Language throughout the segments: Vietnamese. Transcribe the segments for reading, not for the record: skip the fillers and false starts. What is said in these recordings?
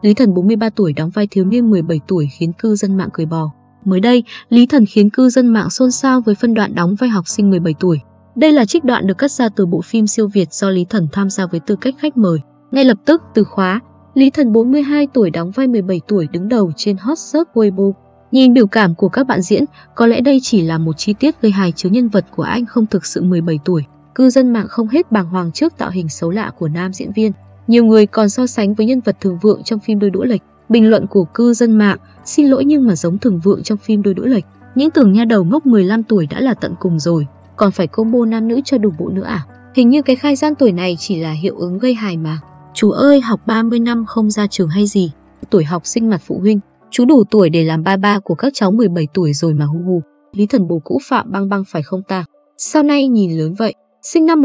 Lý Thần 43 tuổi đóng vai thiếu niên 17 tuổi khiến cư dân mạng cười bò. Mới đây, Lý Thần khiến cư dân mạng xôn xao với phân đoạn đóng vai học sinh 17 tuổi. Đây là trích đoạn được cắt ra từ bộ phim siêu Việt do Lý Thần tham gia với tư cách khách mời. Ngay lập tức, từ khóa Lý Thần 42 tuổi đóng vai 17 tuổi đứng đầu trên hot search Weibo. Nhìn biểu cảm của các bạn diễn, có lẽ đây chỉ là một chi tiết gây hài chứ nhân vật của anh không thực sự 17 tuổi. Cư dân mạng không hết bàng hoàng trước tạo hình xấu lạ của nam diễn viên. Nhiều người còn so sánh với nhân vật Thường Vượng trong phim Đôi Đũa Lệch. Bình luận của cư dân mạng: xin lỗi nhưng mà giống Thường Vượng trong phim Đôi Đũa Lệch. Những tưởng nha đầu ngốc 15 tuổi đã là tận cùng rồi, còn phải combo nam nữ cho đủ bộ nữa à? Hình như cái khai gian tuổi này chỉ là hiệu ứng gây hài mà. Chú ơi, học 30 năm không ra trường hay gì? Tuổi học sinh mặt phụ huynh. Chú đủ tuổi để làm ba của các cháu 17 tuổi rồi mà hu hu. Lý Thần bồ cũ Phạm Băng Băng phải không ta? Sao nay nhìn lớn vậy? Sinh năm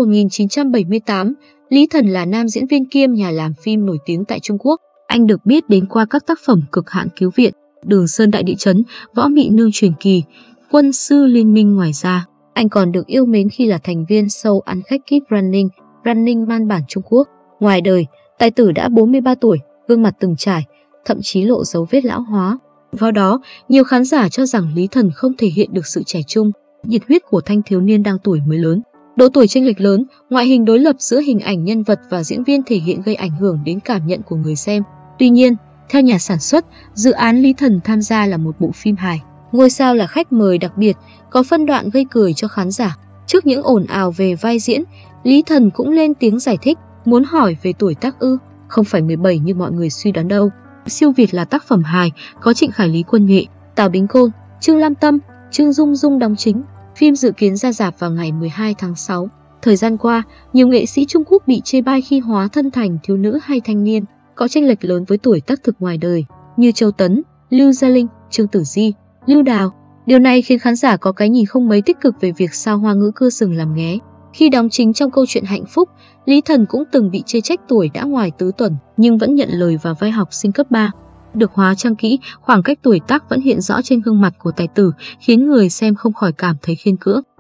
1978, Lý Thần là nam diễn viên kiêm nhà làm phim nổi tiếng tại Trung Quốc. Anh được biết đến qua các tác phẩm Cực Hạn Cứu Viện, Đường Sơn Đại Địa Chấn, Võ Mị Nương Truyền Kỳ, Quân sư Liên Minh. Ngoài ra, anh còn được yêu mến khi là thành viên show ăn khách Keep Running, Running Man bản Trung Quốc. Ngoài đời, tài tử đã 43 tuổi, gương mặt từng trải, thậm chí lộ dấu vết lão hóa. Do đó, nhiều khán giả cho rằng Lý Thần không thể hiện được sự trẻ trung, nhiệt huyết của thanh thiếu niên đang tuổi mới lớn. Độ tuổi chênh lệch lớn, ngoại hình đối lập giữa hình ảnh nhân vật và diễn viên thể hiện gây ảnh hưởng đến cảm nhận của người xem. Tuy nhiên, theo nhà sản xuất, dự án Lý Thần tham gia là một bộ phim hài. Ngôi sao là khách mời đặc biệt, có phân đoạn gây cười cho khán giả. Trước những ồn ào về vai diễn, Lý Thần cũng lên tiếng giải thích, muốn hỏi về tuổi tác ư, không phải 17 như mọi người suy đoán đâu. Siêu Việt là tác phẩm hài, có Trịnh Khải Lý Quân Nghệ, Tào Bính Côn, Trương Lam Tâm, Trương Dung Dung đóng chính. Phim dự kiến ra rạp vào ngày 12 tháng 6. Thời gian qua, nhiều nghệ sĩ Trung Quốc bị chê bai khi hóa thân thành thiếu nữ hay thanh niên, có chênh lệch lớn với tuổi tác thực ngoài đời, như Châu Tấn, Lưu Gia Linh, Trương Tử Di, Lưu Đào. Điều này khiến khán giả có cái nhìn không mấy tích cực về việc sao Hoa ngữ cưa sừng làm nghé. Khi đóng chính trong câu chuyện Hạnh Phúc, Lý Thần cũng từng bị chê trách tuổi đã ngoài tứ tuần, nhưng vẫn nhận lời vào vai học sinh cấp 3. Được hóa trang kỹ, khoảng cách tuổi tác vẫn hiện rõ trên gương mặt của tài tử, khiến người xem không khỏi cảm thấy khiên cưỡng.